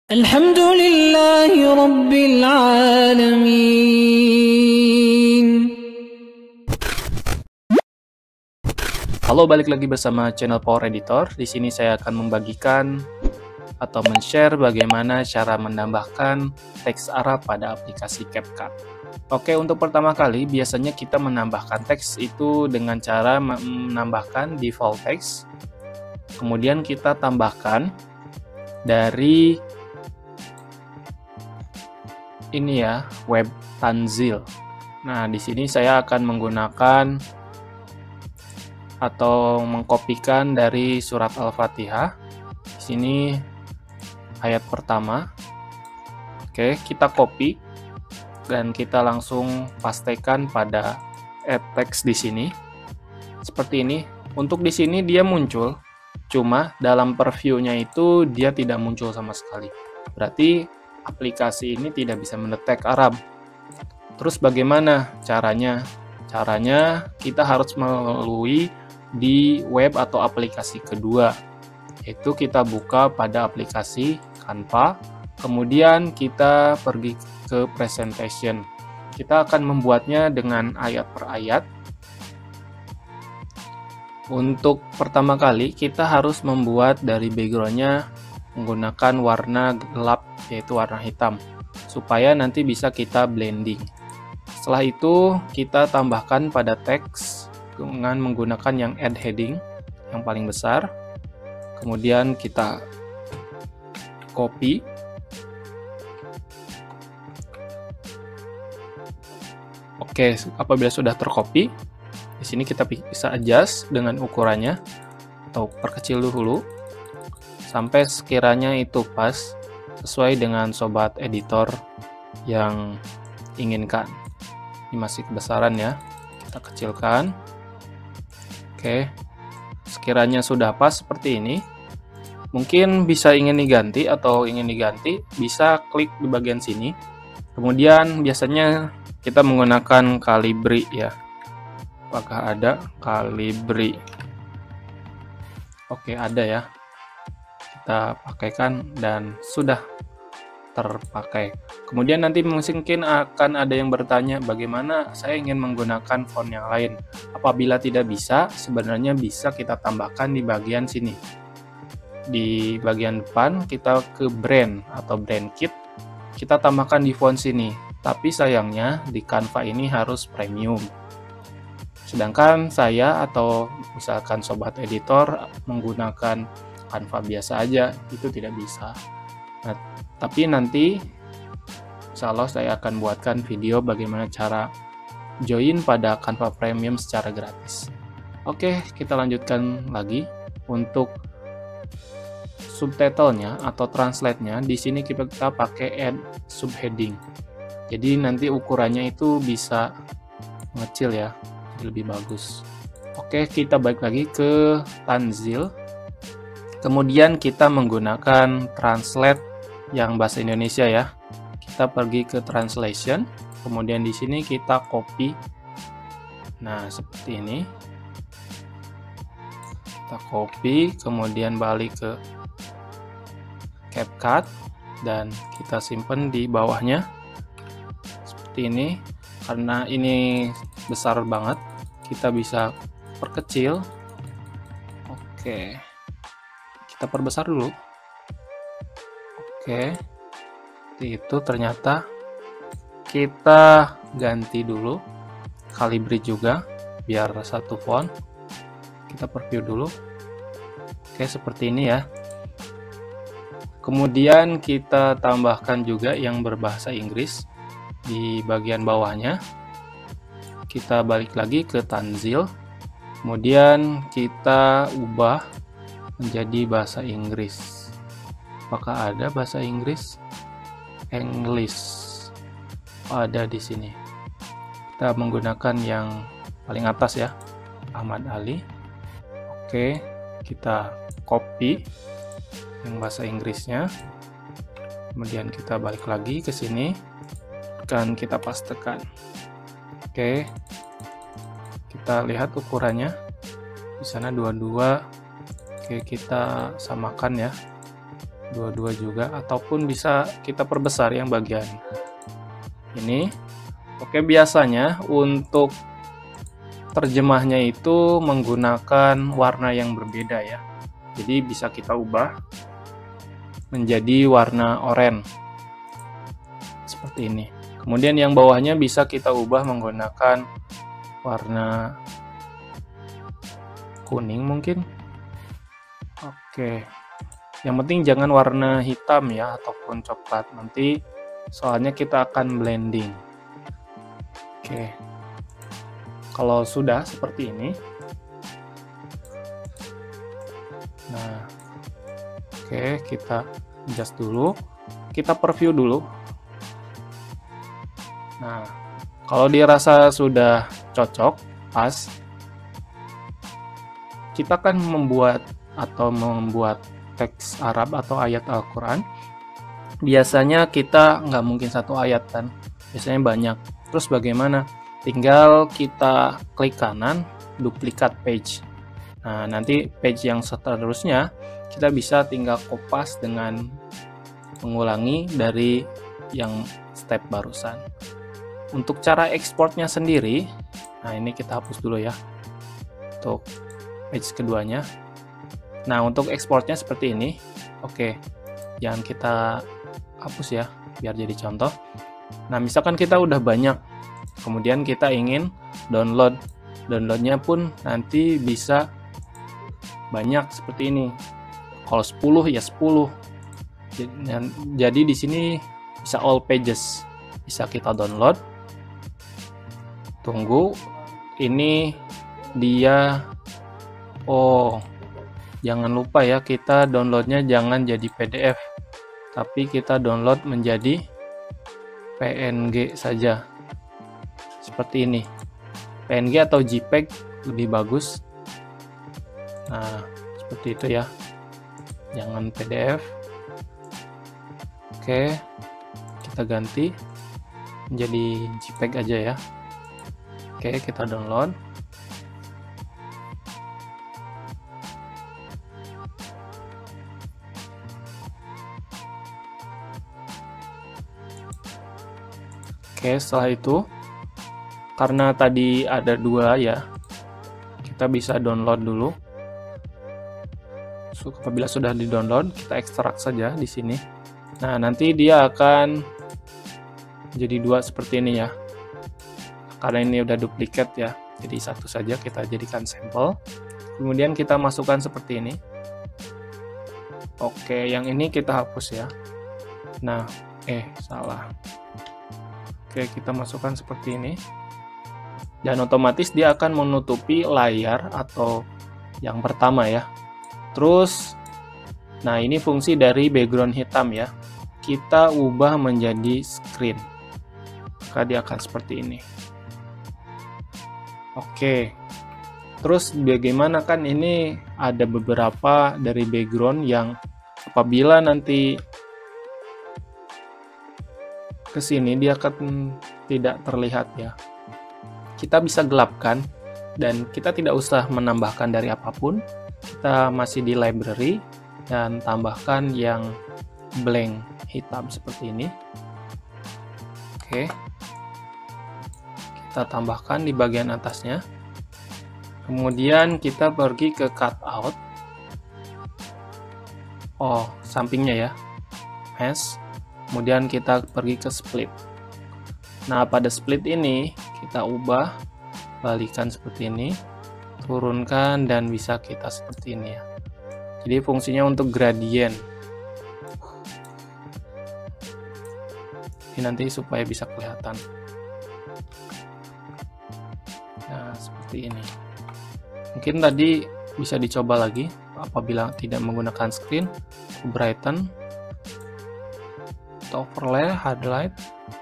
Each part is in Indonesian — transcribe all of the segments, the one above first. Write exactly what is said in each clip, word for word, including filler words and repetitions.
Alhamdulillahi Rabbil Alamin. Halo, balik lagi bersama channel Power Editor. Di sini saya akan membagikan atau men-share bagaimana cara menambahkan teks Arab pada aplikasi CapCut. Oke, untuk pertama kali biasanya kita menambahkan teks itu dengan cara menambahkan default text. Kemudian kita tambahkan dari ini ya, web Tanzil. Nah, di sini saya akan menggunakan atau mengkopikan dari surat Al-Fatihah. Di sini ayat pertama. Oke, kita copy dan kita langsung pastekan pada add text di sini. Seperti ini. Untuk di sini dia muncul, cuma dalam preview-nya itu dia tidak muncul sama sekali. Berarti aplikasi ini tidak bisa mendetek Arab. Terus bagaimana caranya? Caranya kita harus melalui di web atau aplikasi kedua, yaitu kita buka pada aplikasi Canva, kemudian kita pergi ke presentation. Kita akan membuatnya dengan ayat per ayat. Untuk pertama kali kita harus membuat dari background-nya menggunakan warna gelap, yaitu warna hitam, supaya nanti bisa kita blending. Setelah itu kita tambahkan pada teks dengan menggunakan yang add heading yang paling besar. Kemudian kita copy. Oke, apabila sudah tercopy, di sini kita bisa adjust dengan ukurannya atau perkecil dulu sampai sekiranya itu pas sesuai dengan sobat editor yang inginkan. Ini masih kebesaran ya, kita kecilkan. Oke, sekiranya sudah pas seperti ini, mungkin bisa ingin diganti atau ingin diganti, bisa klik di bagian sini. Kemudian biasanya kita menggunakan Calibri ya. Apakah ada Calibri? Oke, ada ya. Kita pakaikan dan sudah terpakai. Kemudian nanti mungkin akan ada yang bertanya, bagaimana saya ingin menggunakan font yang lain. Apabila tidak bisa, sebenarnya bisa kita tambahkan di bagian sini. Di bagian depan kita ke brand atau brand kit, kita tambahkan di font sini. Tapi sayangnya di Canva ini harus premium. Sedangkan saya atau misalkan sobat editor menggunakan Canva biasa aja, itu tidak bisa. Nah, tapi nanti insya Allah saya akan buatkan video bagaimana cara join pada Canva Premium secara gratis. Oke, kita lanjutkan lagi. Untuk subtitlenya atau translate-nya, di sini kita pakai add subheading. Jadi nanti ukurannya itu bisa mengecil ya, lebih bagus. Oke, kita balik lagi ke Tanzil. Kemudian kita menggunakan translate yang bahasa Indonesia ya. Kita pergi ke translation, kemudian di sini kita copy. Nah, seperti ini. Kita copy, kemudian balik ke CapCut dan kita simpan di bawahnya. Seperti ini. Karena ini besar banget, kita bisa perkecil. Oke. Kita perbesar dulu. Oke, itu ternyata kita ganti dulu Calibri juga biar satu font. Kita preview dulu. Oke, seperti ini ya. Kemudian kita tambahkan juga yang berbahasa Inggris di bagian bawahnya. Kita balik lagi ke Tanzil. Kemudian kita ubah menjadi bahasa Inggris. Apakah ada bahasa Inggris? English. Oh, ada di sini. Kita menggunakan yang paling atas ya, Ahmad Ali. Oke, kita copy yang bahasa Inggrisnya. Kemudian kita balik lagi ke sini dan kita pastekan. Oke. Kita lihat ukurannya. Di sana dua puluh dua. Oke, kita samakan ya. dua-dua juga, ataupun bisa kita perbesar yang bagian ini. Oke, biasanya untuk terjemahnya itu menggunakan warna yang berbeda ya. Jadi bisa kita ubah menjadi warna oranye seperti ini. Kemudian yang bawahnya bisa kita ubah menggunakan warna kuning mungkin. Oke. Yang penting jangan warna hitam ya ataupun coklat. Nanti soalnya kita akan blending. Oke. Kalau sudah seperti ini. Nah, oke, kita adjust dulu. Kita preview dulu. Nah, kalau dirasa sudah cocok, pas, kita akan membuat atau membuat teks Arab atau ayat Al-Quran. Biasanya kita nggak mungkin satu ayat kan, biasanya banyak. Terus bagaimana? Tinggal kita klik kanan, duplikat page. Nah, nanti page yang seterusnya kita bisa tinggal kopas dengan mengulangi dari yang step barusan. Untuk cara ekspornya sendiri, nah ini kita hapus dulu ya untuk page keduanya. Nah, untuk ekspornya seperti ini. Oke, jangan kita hapus ya biar jadi contoh. Nah, misalkan kita udah banyak, kemudian kita ingin download, downloadnya pun nanti bisa banyak seperti ini. Kalau sepuluh ya sepuluh. Jadi di sini bisa all pages, bisa kita download. Tunggu, ini dia. Oh, jangan lupa ya, kita downloadnya jangan jadi P D F, tapi kita download menjadi P N G saja. Seperti ini. P N G atau JPEG lebih bagus. Nah, seperti itu ya. Jangan P D F. Oke. Kita ganti menjadi JPEG aja ya. Oke, kita download. Oke, setelah itu, karena tadi ada dua ya, kita bisa download dulu. So, apabila sudah di-download, kita ekstrak saja di sini. Nah, nanti dia akan jadi dua seperti ini ya. Karena ini udah duplikat ya, jadi satu saja kita jadikan sampel. Kemudian kita masukkan seperti ini. Oke, yang ini kita hapus ya. Nah, eh, salah. Oke, kita masukkan seperti ini. Dan otomatis dia akan menutupi layar atau yang pertama ya. Terus, nah ini fungsi dari background hitam ya. Kita ubah menjadi screen. Maka dia akan seperti ini. Oke. Terus bagaimana, kan ini ada beberapa dari background yang apabila nanti ke sini dia akan tidak terlihat ya. Kita bisa gelapkan dan kita tidak usah menambahkan dari apapun. Kita masih di library dan tambahkan yang blank hitam seperti ini. Oke. Kita tambahkan di bagian atasnya. Kemudian kita pergi ke cutout. Oh, sampingnya ya. Mesh. Kemudian kita pergi ke split. Nah, pada split ini kita ubah, balikan seperti ini, turunkan, dan bisa kita seperti ini ya. Jadi fungsinya untuk gradient. Ini nanti supaya bisa kelihatan. Nah, seperti ini. Mungkin tadi bisa dicoba lagi apabila tidak menggunakan screen, brighten, overlay, highlight.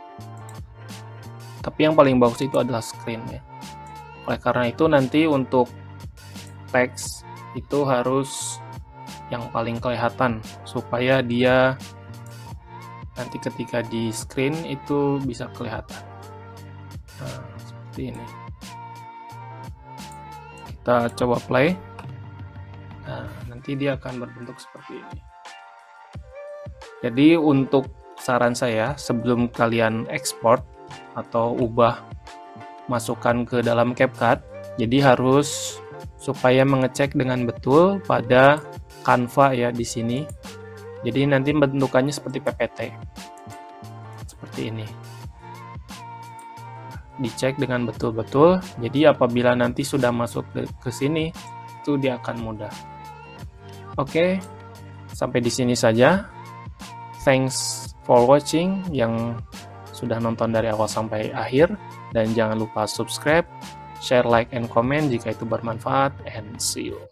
Tapi yang paling bagus itu adalah screen ya. Oleh karena itu nanti untuk teks itu harus yang paling kelihatan supaya dia nanti ketika di screen itu bisa kelihatan. Nah, seperti ini. Kita coba play. Nah, nanti dia akan berbentuk seperti ini. Jadi untuk saran saya, sebelum kalian ekspor atau ubah masukkan ke dalam CapCut, jadi harus supaya mengecek dengan betul pada Canva ya di sini. Jadi nanti bentukannya seperti P P T. Seperti ini. Dicek dengan betul-betul. Jadi apabila nanti sudah masuk ke, ke sini, itu dia akan mudah. Oke, sampai di sini saja. Thanks for watching yang sudah nonton dari awal sampai akhir, dan jangan lupa subscribe, share, like, and comment jika itu bermanfaat, and see you.